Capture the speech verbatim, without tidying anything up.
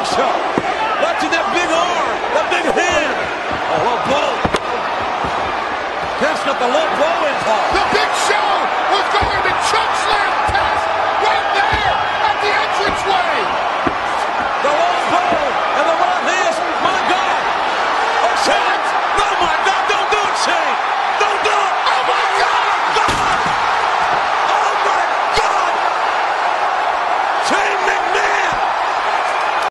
Show. Watching that big arm, that big hand. A low blow. Passing up the low blow in call. The Big Show was going to choke slam